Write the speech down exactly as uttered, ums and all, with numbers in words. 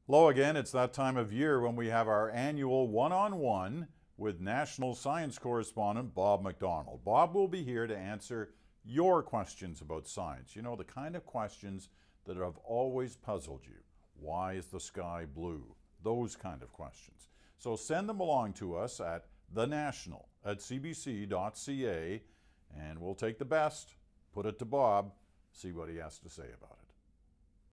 Hello again. It's that time of year when we have our annual one-on-one with national science correspondent Bob McDonald. Bob will be here to answer your questions about science. You know, the kind of questions that have always puzzled you. Why is the sky blue? Those kind of questions. So send them along to us at the national at c b c dot c a, and we'll take the best, put it to Bob, see what he has to say about it.